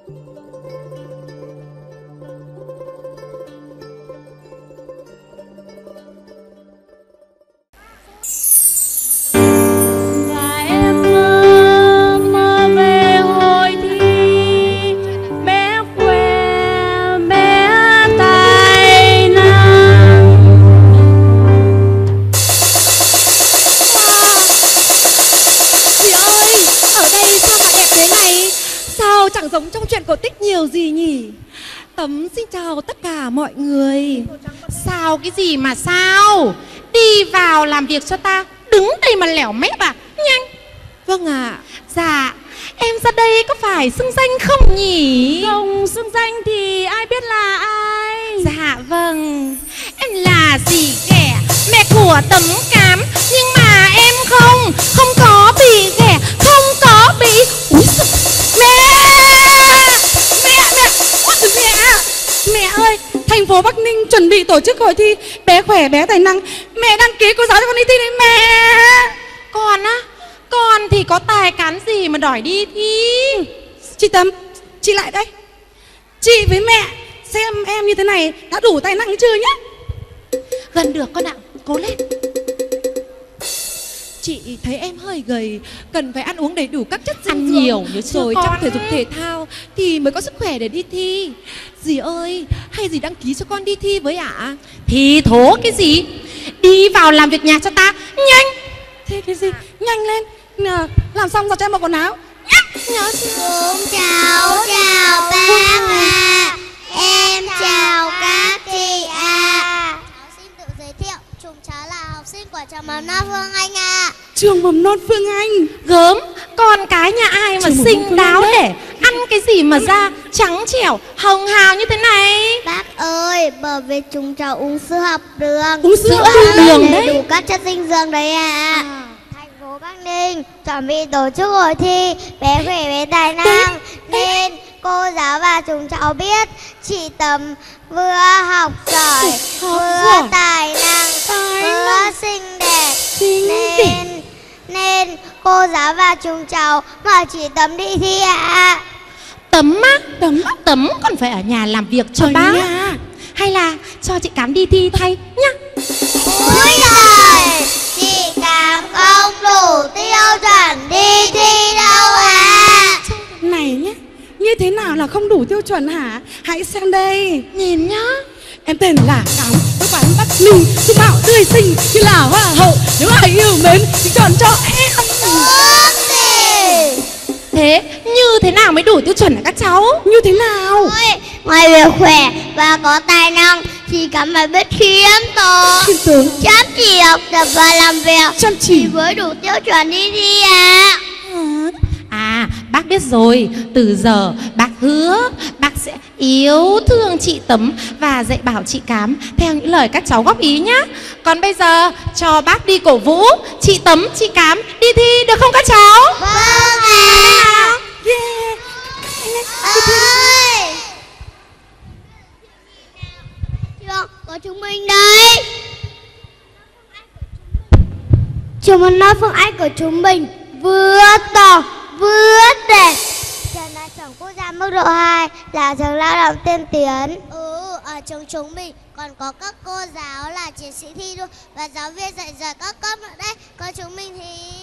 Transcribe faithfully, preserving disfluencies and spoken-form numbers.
Giống trong chuyện cổ tích nhiều gì nhỉ? Tấm xin chào tất cả mọi người. Sao cái gì mà sao? Đi vào làm việc cho ta, đứng đây mà lẻo mép à? Nhanh. Vâng ạ. À. Dạ, em ra đây có phải xưng danh không nhỉ? Không xưng danh thì ai biết là ai? Dạ vâng, em là dì ghẻ, mẹ của Tấm Cám. Nhưng mà em không, không có bị ghẻ, không có bị... Úi giời, mẹ! Mẹ ơi, thành phố Bắc Ninh chuẩn bị tổ chức hội thi Bé Khỏe Bé Tài Năng. Mẹ đăng ký cô giáo cho con đi thi đấy mẹ. Con á? Con thì có tài cán gì mà đòi đi thi? Chị Tấm, chị lại đây. Chị với mẹ xem em như thế này đã đủ tài năng chưa nhá? Gần được con ạ, cố lên. Chị thấy em hơi gầy, cần phải ăn uống đầy đủ các chất dinh ăn dưỡng, nhiều nhớ chưa rồi con? trong thể dục thể thao thì mới có sức khỏe để đi thi. Dì ơi, hay dì đăng ký cho con đi thi với ạ? À? Thì thố cái gì? Đi vào làm việc nhà cho ta, nhanh. Thế cái gì? Nhanh lên. Nè, làm xong giặt cho em một quần áo. Nhớ chưa? Cũng chào chào bác ạ. Em chào các chị ạ. Cháu xin tự giới thiệu, chúng cháu là học sinh của trường mầm non Phương Anh ạ. Trường mầm non Phương Anh. Gớm, con cái nhà ai mà xinh đáo để ăn cái gì mà da trắng trẻo, hồng hào như thế này? Bác ơi, bởi vì chúng cháu uống sữa học đường. Uống sữa học đường đấy. Đủ các chất dinh dưỡng đấy ạ. À. Thành phố Bắc Ninh chuẩn bị tổ chức hội thi Bé Khỏe Bé Tài Năng, nên cô giáo và chúng cháu biết chị Tấm vừa học giỏi, vừa tài năng, vừa xinh đẹp, nên nên cô giáo và chúng cháu mời chị Tấm đi thi ạ. À. Tấm á? Tấm Tấm còn phải ở nhà làm việc cho bác. Hay là cho chị Cám đi thi thay nhá. Ôi giời, chị Cám không đủ tiêu chuẩn đi thi đâu à. Này nhá, như thế nào là không đủ tiêu chuẩn hả? Hãy xem đây. Nhìn nhá. Em tên là Cám, tôi quán Bắc Ninh, dung mạo tươi xinh như là hoa hậu. Nếu ai yêu mến thì chọn cho em. Thế như thế nào mới đủ tiêu chuẩn hả các cháu? Như thế nào? Ôi, ngoài việc khỏe và có tài năng, chị Cám phải biết khiêm tốn, khiêm tốn, chăm chỉ học tập và làm việc, chăm chỉ thì mới đủ tiêu chuẩn đi thi à. À, bác biết rồi, từ giờ bác hứa bác sẽ yêu thương chị Tấm và dạy bảo chị Cám theo những lời các cháu góp ý nhá. Còn bây giờ cho bác đi cổ vũ chị Tấm, chị Cám đi thi được không các cháu? Vâng ạ. Yeah. Ơi, trường có chúng mình đây. Trường mầm non Phương Anh của chúng mình vừa to vừa đẹp. Trường là trường quốc gia mức độ hai, là trường lao động tiên tiến. Ừ, ở trường chúng mình còn có các cô giáo là chiến sĩ thi đua và giáo viên dạy giỏi các cấp nữa đấy. Còn chúng mình thì